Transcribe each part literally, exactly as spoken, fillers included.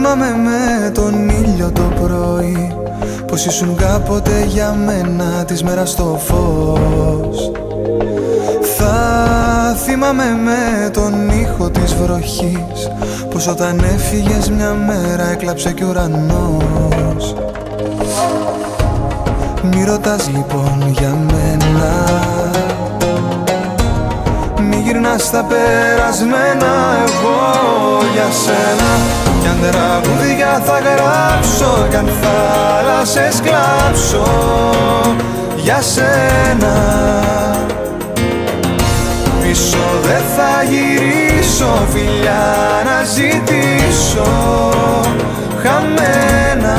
θυμάμαι με τον ήλιο το πρωί, πως ήσουν κάποτε για μένα της μέρας το φως. Θα θυμάμαι με τον ήχο της βροχής, πως όταν έφυγες μια μέρα έκλαψε κι ουρανός. Μη ρωτάς λοιπόν για μένα, μη γυρνάς στα περασμένα. Εγώ για σένα κι αν τραγούδια θα γράψω, κι αν θάλασσες κλάψω για σένα. Πίσω δεν θα γυρίσω, φιλιά να ζητήσω χαμένα.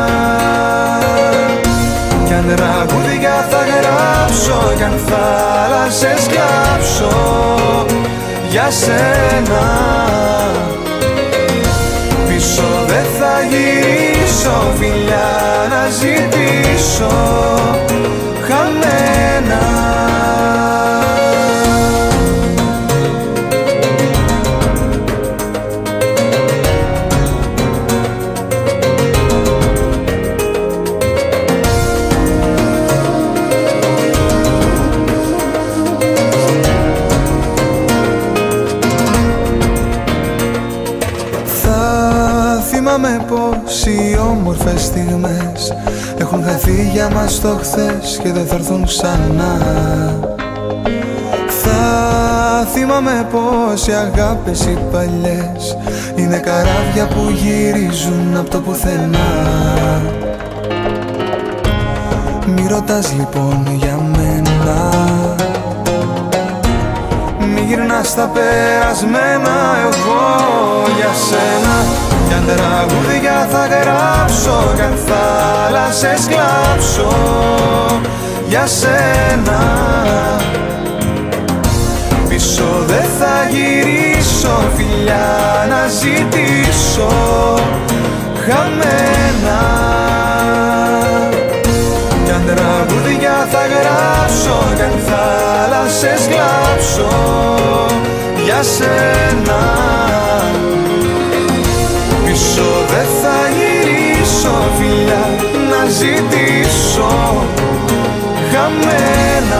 Κι αν τραγούδια θα γράψω, κι αν θάλασσες κλάψω για σένα. Πίσω δεν θα γυρίσω, φιλιά να ζητήσω χαμένα. Θυμάμαι πως οι όμορφες στιγμές έχουν χαθεί για μας το χθες και δεν θα έρθουν ξανά. Θα θυμάμαι πως οι αγάπες οι παλιές είναι καράβια που γυρίζουν από το πουθενά. Μη ρωτάς λοιπόν για μένα, μη γυρνάς στα περασμένα. Εγώ για σένα κι αν τραγούδια θα γράψω, κι αν θάλασσες κλάψω για σένα. Πίσω δεν θα γυρίσω, φιλιά να ζητήσω χαμένα. Κι αν τραγούδια θα γράψω, κι αν θάλασσες κλάψω για σένα. Πίσω δεν θα γυρίσω, φιλιά να ζητήσω χαμένα.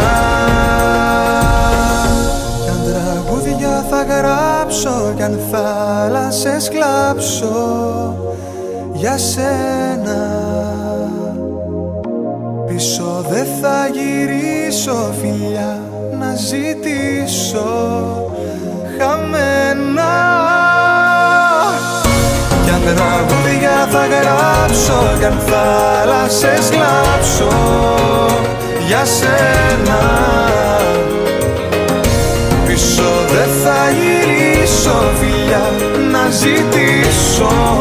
Κι αν τραγούδια θα γράψω, κι αν θάλασσες κλάψω για σένα. Πίσω δεν θα γυρίσω, φιλιά να ζητήσω χαμένα. Κι αν τραγούδια θα γράψω, κι αν θάλασσες κλάψω για σένα. Πίσω δεν θα γυρίσω, φιλιά να ζητήσω